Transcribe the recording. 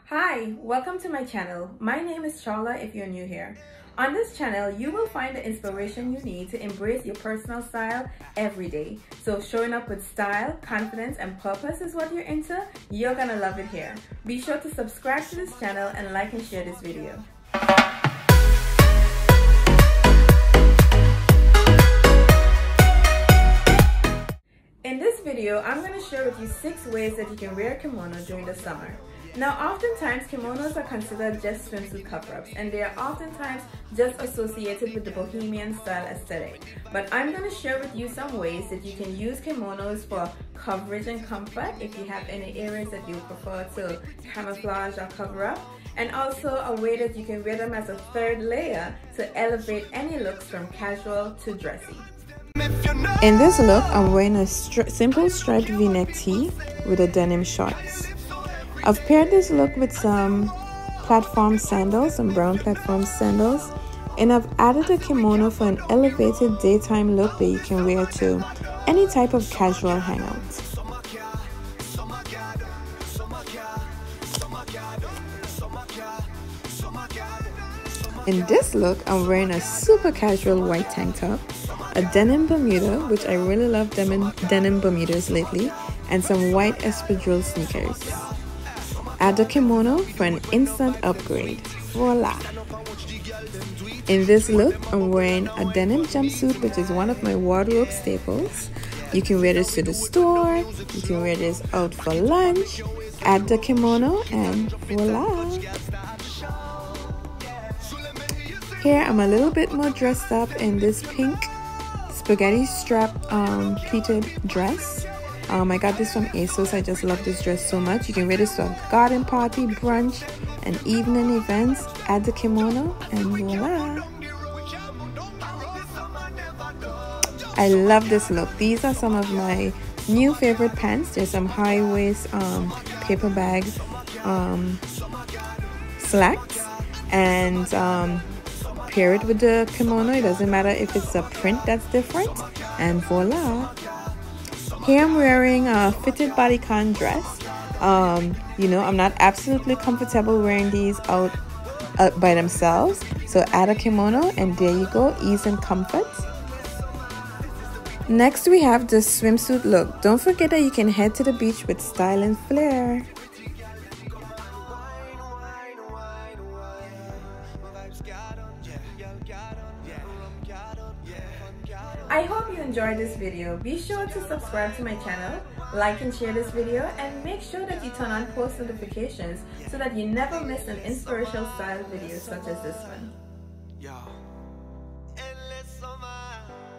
Hi, welcome to my channel. My name is Charla if you're new here. On this channel, you will find the inspiration you need to embrace your personal style every day. So showing up with style, confidence, and purpose is what you're into, you're gonna love it here. Be sure to subscribe to this channel and like and share this video. In this video, I'm going to share with you 6 ways that you can wear a kimono during the summer. Now, oftentimes kimonos are considered just swimsuit cover-ups, and they are oftentimes just associated with the bohemian style aesthetic. But I'm going to share with you some ways that you can use kimonos for coverage and comfort if you have any areas that you prefer to camouflage or cover up, and also a way that you can wear them as a third layer to elevate any looks from casual to dressy. In this look, I'm wearing a simple striped v-neck tee with a denim shorts. I've paired this look with some platform sandals, some brown platform sandals, and I've added a kimono for an elevated daytime look that you can wear to any type of casual hangout. In this look, I'm wearing a super casual white tank top, a denim Bermuda, which I really love denim Bermudas lately, and some white espadrille sneakers. Add a kimono for an instant upgrade. Voila! In this look, I'm wearing a denim jumpsuit, which is one of my wardrobe staples. You can wear this to the store, you can wear this out for lunch, add the kimono, and voila! Here, I'm a little bit more dressed up in this pink spaghetti strap pleated dress. I got this from ASOS. I just love this dress so much. You can wear this to a garden party, brunch, and evening events. Add the kimono and voila! I love this look. These are some of my new favorite pants. There's some high waist paper bag slacks, and pair it with the kimono. It doesn't matter if it's a print that's different, and voila! Here I'm wearing a fitted bodycon dress. You know, I'm not absolutely comfortable wearing these out by themselves, so add a kimono and there you go, ease and comfort. Next we have the swimsuit look. Don't forget that you can head to the beach with style and flair. I hope you enjoyed this video. Be sure to subscribe to my channel, like and share this video, and make sure that you turn on post notifications so that you never miss an inspirational style video such as this one.